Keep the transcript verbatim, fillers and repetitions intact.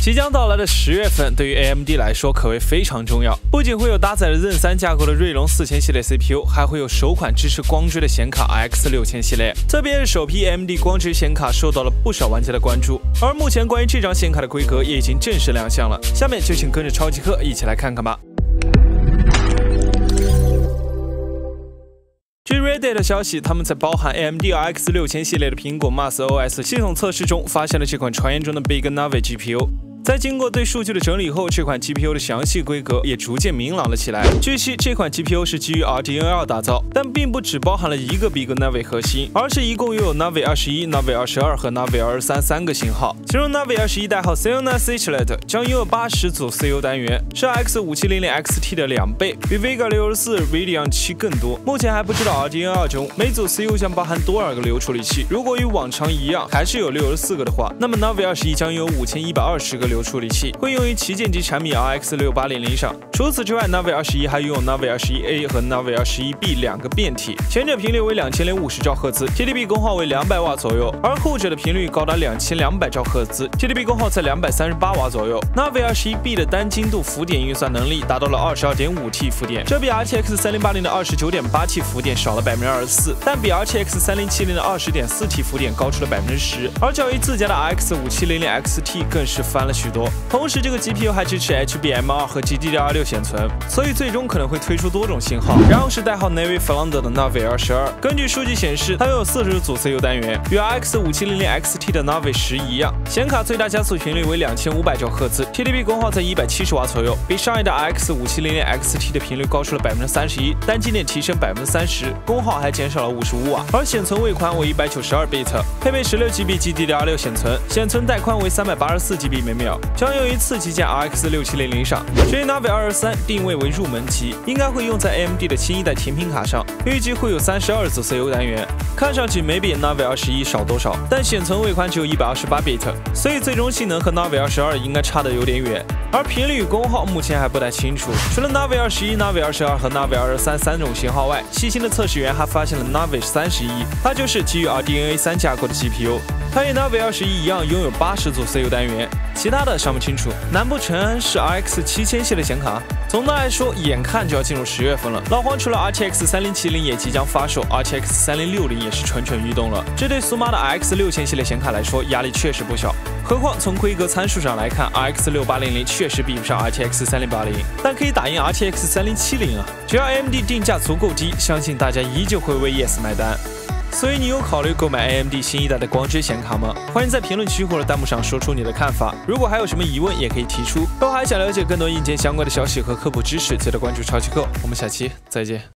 即将到来的十月份，对于 A M D 来说可谓非常重要。不仅会有搭载了 Zen 三架构的锐龙四千系列 C P U， 还会有首款支持光追的显卡 R X 六千系列。特别是首批 A M D 光追显卡受到了不少玩家的关注，而目前关于这张显卡的规格也已经正式亮相了。下面就请跟着超级课一起来看看吧。 据 Reddit 的消息，他们在包含 A M D R X 六千系列的苹果 M A S O S 系统测试中，发现了这款传言中的 Big Navi G P U。 在经过对数据的整理后，这款 G P U 的详细规格也逐渐明朗了起来。据悉，这款 G P U 是基于 R D N A 二打造，但并不只包含了一个 Big Navi 核心，而是一共拥有 Navi 二十一、Navi 二十二和 Navi 二十三三个型号。其中 Navi 二十一代号 Xeon Cichlet 将拥有八十组 C U 单元，是 R X 五七零零 X T 的两倍，比 Vega 六十四、Radeon 七更多。目前还不知道 R D N A 二中每组 C U 将包含多少个流处理器。如果与往常一样，还是有六十四个的话，那么 Navi 二十一将拥有五千一百二十个流处理器，会用于旗舰级产品 R X 六八零零上。除此之外 ，Navi 二十一还拥有 Navi 二十一 A 和 Navi 二十一 B 两个变体，前者频率为两千零五十兆赫兹 ，T D P 功耗为两百瓦左右，而后者的频率高达两千两百兆赫兹 ，T D P 功耗在两百三十八瓦左右。Navi 二十一 B 的单精度浮点运算能力达到了二十二点五 T 浮点，这比 R T X 三零八零的二十九点八 T 浮点少了百分之二十四，但比 R T X 三零七零的二十点四 T 浮点高出了百分之十，而较于自家的 R X 五七零零 X T 更是翻了许多。同时，这个 G P U 还支持 H B M 二 和 G D D R 六显存，所以最终可能会推出多种型号。然后是代号 Navi Flounder 的 Navi 二十二，根据数据显示，它拥有四十组 C U 单元，与 R X 五七零零 X T 的 Navi 十一样。显卡最大加速频率为两千五百兆赫兹 ，T D P 功耗在一百七十瓦左右，比上一代 R X 五七零零 X T 的频率高出了百分之三十一，单机点提升百分之三十，功耗还减少了五十五瓦。而显存位宽为一百九十二 bit， 配备十六 G B G D D R 六显存，显存带宽为三百八十四 G B 每秒，将用于次旗舰 R X 六七零零上。至于 Navi 二十三定位为入门级，应该会用在 A M D 的新一代甜品卡上，预计会有三十二组 C U 单元，看上去没比 Navi 二十一少多少，但显存位宽只有一百二十八 bit， 所以最终性能和 Navi 二十二应该差得有点远。而频率与功耗目前还不太清楚。除了 Navi 二十一、Navi 二十二和 Navi 二十三三种型号外，细心的测试员还发现了 Navi 三十一，它就是基于 R D N A 三架构的 G P U。 它与 Navi 二十一一样拥有八十组 C U 单元，其他的尚不清楚。难不成是 R X 七千系列显卡？总的来说，眼看就要进入十月份了，老黄除了 R T X 三零七零也即将发售 ，R T X 三零六零也是蠢蠢欲动了。这对苏妈的 R X 六千系列显卡来说，压力确实不小。何况从规格参数上来看 ，R X 六八零零确实比不上 R T X 三零八零，但可以打赢 R T X 三零七零啊！只要 A M D 定价足够低，相信大家依旧会为 Yes 买单。 所以你有考虑购买 A M D 新一代的光追显卡吗？欢迎在评论区或者弹幕上说出你的看法。如果还有什么疑问，也可以提出。如果还想了解更多硬件相关的消息和科普知识，记得关注超级课。我们下期再见。